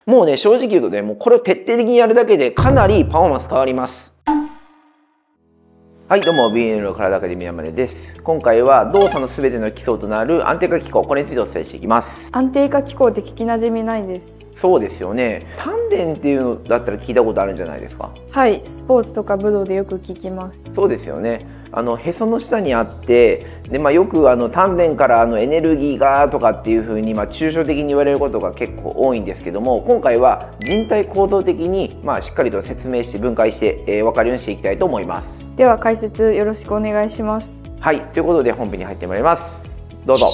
もうね、正直言うとね、もうこれを徹底的にやるだけでかなりパフォーマンス変わります。はい、どうも BNL の体アカデミー山根です。今回は動作のすべての基礎となる安定化機構、これについてお伝えしていきます。 安定化機構って聞きなじみないです。 そうですよね。丹田っていうのだったら聞いたことあるんじゃないですか。 はい、スポーツとか武道でよく聞きます。 そうですよね。へその下にあってで、よく丹田からエネルギーがとかっていう風に抽象的に言われることが結構多いんですけども、今回は人体構造的にしっかりと説明して分解して、分かるようにしていきたいと思います。 では解説よろしくお願いします。 はい、ということで本編に入ってまいります。どうぞ。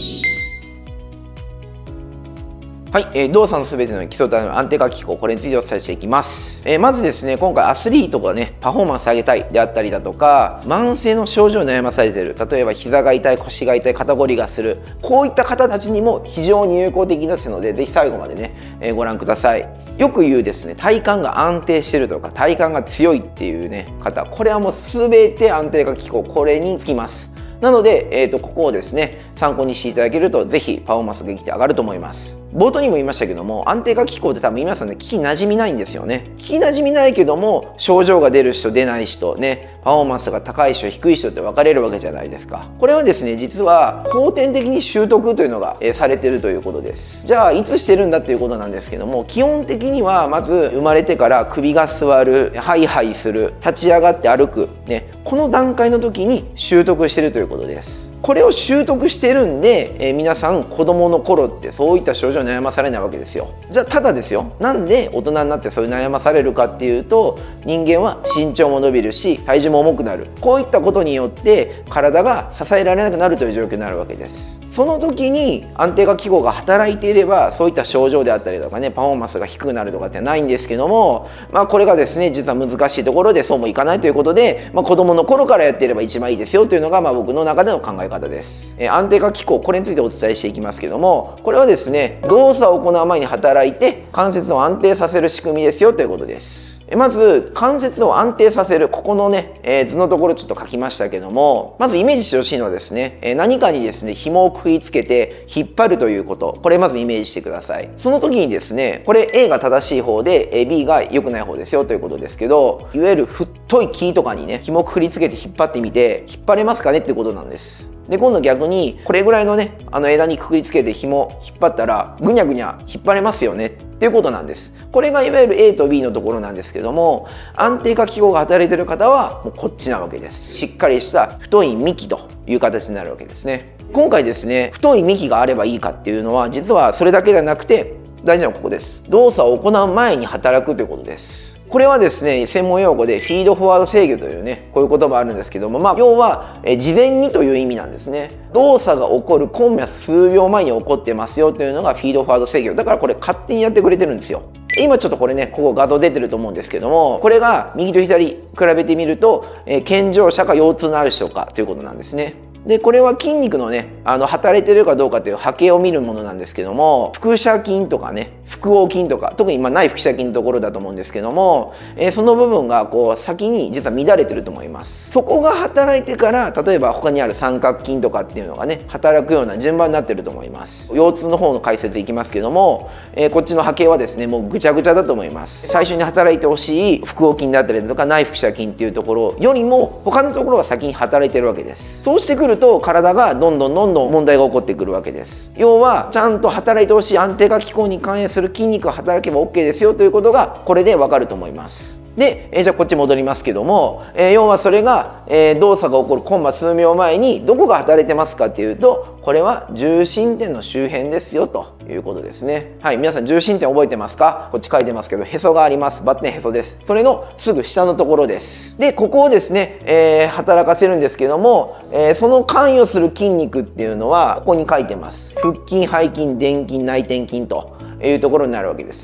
はい、動作のすべての基礎となる安定化機構、これについてお伝えしていきます。まずですね、今回アスリートがね、パフォーマンス上げたいであったりだとか、慢性の症状に悩まされている、例えば膝が痛い、腰が痛い、肩こりがする、こういった方たちにも非常に有効的ですので、ぜひ最後までね、ご覧ください。よく言うですね、体幹が安定しているとか、体幹が強いっていうね、方、これはもうすべて安定化機構、これにつきます。なので、ここをですね、参考にしていただけると、ぜひパフォーマンスが劇的上がると思います。冒頭にも言いましたけども、安定化機構って多分皆さんね、聞きなじみないんですよね。聞きなじみないけども、症状が出る人、出ない人、ね、パフォーマンスが高い人、低い人って分かれるわけじゃないですか。これはですね、実は後天的に習得というのがされているということです。じゃあ、いつしてるんだっていうことなんですけども、基本的にはまず生まれてから首が座る、ハイハイする、立ち上がって歩く、ね、この段階の時に習得しているということです。これを習得してるんで、皆さん子供の頃ってそういった症状に悩まされないわけですよ。じゃあただですよ、なんで大人になってそういう悩まされるかっていうと、人間は身長も伸びるし体重も重くなる、こういったことによって体が支えられなくなるという状況になるわけです。その時に安定化機構が働いていれば、そういった症状であったりとかね、パフォーマンスが低くなるとかってないんですけども、これがですね、実は難しいところでそうもいかないということで、子供の頃からやっていれば一番いいですよというのが僕の中での考え方です。安定化機構、これについてお伝えしていきますけども、これはですね、動作を行う前に働いて関節を安定させる仕組みですよということです。まず関節を安定させる、ここのね、図のところちょっと書きましたけども、まずイメージしてほしいのはですね、何かにですね、紐をくくりつけて引っ張るということ、これまずイメージしてください。その時にですね、これ A が正しい方で B が良くない方ですよということですけど、いわゆる太い木とかにね、紐をくくりつけて引っ張ってみて、引っ張れますかねってことなんです。で、今度逆にこれぐらいのね、枝にくくりつけて紐引っ張ったらぐにゃぐにゃ引っ張れますよねっていうことなんです。これがいわゆる A と B のところなんですけども、安定化機構が働いている方はもうこっちなわけです。しっかりした太い幹という形になるわけですね。今回ですね、太い幹があればいいかっていうのは、実はそれだけではなくて大事なのはここです。動作を行う前に働くということです。これはですね、専門用語でフィードフォワード制御というね、こういう言葉あるんですけども、要は事前にという意味なんですね。動作が起こるコンマ数秒前に起こってますよというのがフィードフォワード制御だから、これ勝手にやってくれてるんですよ。今ちょっとこれね、ここ画像出てると思うんですけども、これが右と左比べてみると、健常者か腰痛のある人かということなんですね。で、これは筋肉のね、働いてるかどうかという波形を見るものなんですけども、腹斜筋とかね、腹横筋とか、特にない腹斜筋のところだと思うんですけども、その部分がこう先に実は乱れてると思います。そこが働いてから、例えば他にある三角筋とかっていうのがね、働くような順番になってると思います。腰痛の方の解説いきますけども、こっちの波形はですね、もうぐちゃぐちゃだと思います。最初に働いてほしい腹横筋だったりとか内腹斜筋っていうところよりも他のところが先に働いてるわけです。そうしてくると体がどんどん問題が起こってくるわけです。要はちゃんと働いてほしい安定化機構に関連する筋肉が働けば OK ですよということがこれでわかると思います。で、じゃあこっち戻りますけども、要はそれが、動作が起こるコンマ数秒前にどこが働いてますかっていうと、これは重心点の周辺ですよということですね。はい、皆さん重心点覚えてますか？こっち書いてますけど、へそがあります。バッテンへそです。それのすぐ下のところです。で、ここをですね、働かせるんですけども、その関与する筋肉っていうのはここに書いてます。腹筋、背筋、臀筋、内転筋というところになるわけですね。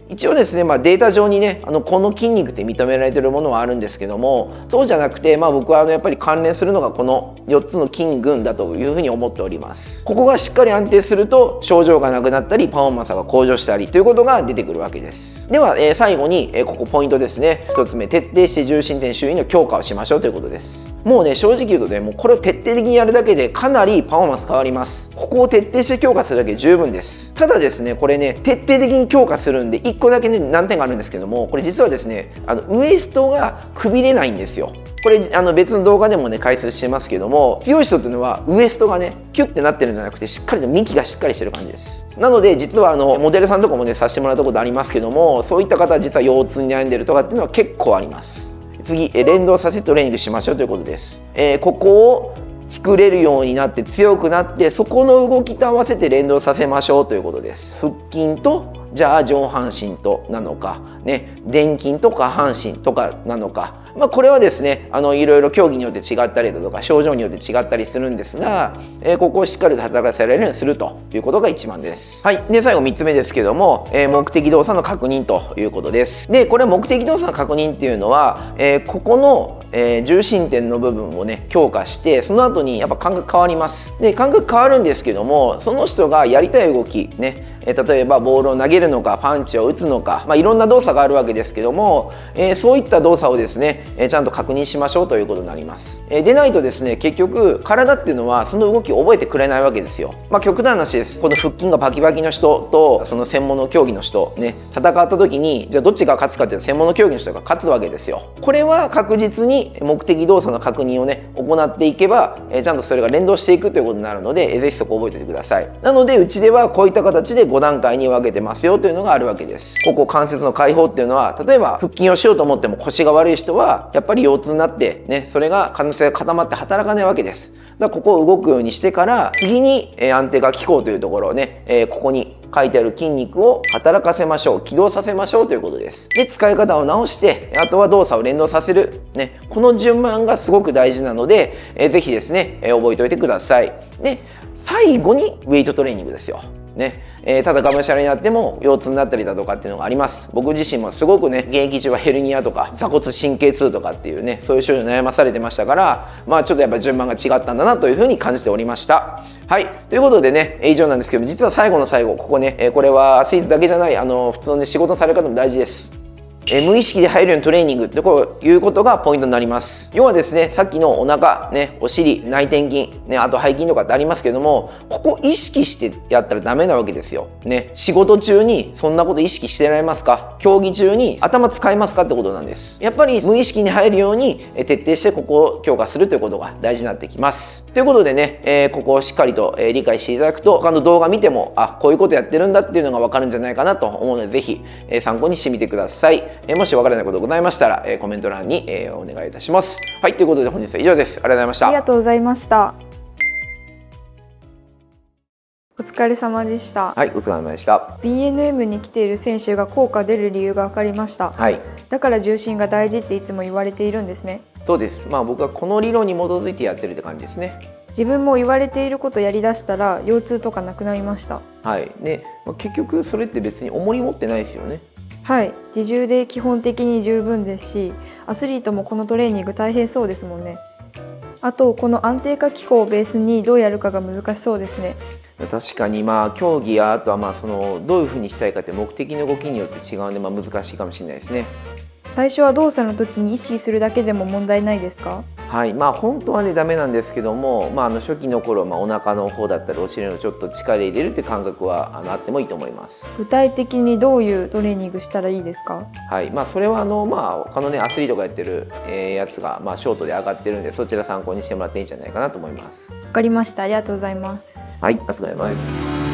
一応ですね、データ上にねこの筋肉って認められてるものはあるんですけども、そうじゃなくて、僕はやっぱり関連するのがこの4つの筋群だというふうに思っております。ここがしっかり安定すると症状がなくなったりパフォーマンスが向上したりということが出てくるわけです。では、最後に、ここポイントですね。1つ目、徹底して重心点周囲の強化をしましょうということです。もうね、正直言うとね、もうこれを徹底的にやるだけでかなりパフォーマンス変わります。ここを徹底して強化するだけで十分です。ただですね、これね、徹底的に強化するんで1個だけね難点があるんですけども、これ実はですね、ウエストがくびれないんですよ。これ別の動画でもね解説してますけども、強い人っていうのはウエストがねキュッてなってるんじゃなくて、しっかりと幹がしっかりしてる感じです。なので実はモデルさんとかもねさせてもらったことありますけども、そういった方は実は腰痛に悩んでるとかっていうのは結構あります。次、連動させてトレーニングしましょうということです。ここを作れるようになって強くなって、そこの動きと合わせて連動させましょうということです。腹筋とじゃあ上半身となのかね、臀筋と下半身とかなのか、これはですねいろいろ競技によって違ったりだとか症状によって違ったりするんですが、ここをしっかりと働かせられるようにするということが一番です。はい、で最後3つ目ですけども、目的動作の確認ということです。でこれ目的動作の確認っていうのは、ここの重心点の部分をね強化して、その後にやっぱ感覚変わります。で感覚変わるんですけども、その人がやりたい動きね、例えばボールを投げるのかパンチを打つのか、いろんな動作があるわけですけども、そういった動作をですねちゃんと確認しましょうということになります。でないとですね、結局体っていうのはその動きを覚えてくれないわけですよ。極端な話です。この腹筋がバキバキの人とその専門の競技の人ね戦った時に、じゃあどっちが勝つかっていうと専門の競技の人が勝つわけですよ。これは確実に目的動作の確認をね行っていけば、ちゃんとそれが連動していくということになるので、ぜひそこ覚えておいてください。なのでうちではこういった形で5段階に分けてますよというのがあるわけです。ここ関節の解放っていうのは、例えば腹筋をしようと思っても腰が悪い人はやっぱり腰痛になってね、それが可能性が固まって働かないわけです。だからここを動くようにしてから、次に安定化機構というところをね、ここに書いてある筋肉を働かせましょう、起動させましょうということです。で使い方を直して、あとは動作を連動させる、ね、この順番がすごく大事なので、ぜひですね、覚えておいてください。で最後にウェイトトレーニングですよ。ねただがむしゃらになっても腰痛になったりだとかっていうのがあります。僕自身もすごくね現役中はヘルニアとか鎖骨神経痛とかっていうね、そういう症状に悩まされてましたから、ちょっとやっぱり順番が違ったんだなというふうに感じておりました。はいということでね、以上なんですけど、実は最後の最後ここね、これはアスリートだけじゃない普通の、ね、仕事される方も大事です。無意識で入るようにトレーニングってこういうことがポイントになります。要はですね、さっきのお腹ね、お尻、内転筋ね、あと背筋とかってありますけども、ここ意識してやったらダメなわけですよ。ね、仕事中にそんなこと意識してられますか？競技中に頭使いますかってことなんです。やっぱり無意識に入るように徹底してここを強化するということが大事になってきます。ということでね、ここをしっかりと理解していただくと、他の動画見てもこういうことやってるんだっていうのが分かるんじゃないかなと思うので、ぜひ参考にしてみてください。もし分からないことございましたら、コメント欄にお願いいたします。はい、ということで本日は以上です。ありがとうございました。 ありがとうございました。お疲れ様でした。 はい、お疲れ様でした。 BNM に来ている選手が効果出る理由が分かりました。 はい。 だから重心が大事っていつも言われているんですね。 そうです。僕はこの理論に基づいてやってるって感じですね。 自分も言われていることやりだしたら腰痛とかなくなりました。 はい。で、結局それって別に重り持ってないですよね。 はい、自重で基本的に十分ですし、アスリートもこのトレーニング大変そうですもんね。あとこの安定化機構をベースにどうやるかが難しそうですね。 確かに競技やあとはそのどういうふうにしたいかって目的の動きによって違うんで難しいかもしれないですね。 最初は動作の時に意識するだけでも問題ないですか？ はい、本当はねダメなんですけども、初期の頃お腹の方だったりお尻のちょっと力入れるっていう感覚はあってもいいと思います。 具体的にどういうトレーニングしたらいいですか？ はい、それは他のねアスリートがやってるやつがショートで上がってるんで、そちら参考にしてもらっていいんじゃないかなと思います。 わかりました。ありがとうございます。 はい、お疲れ様です。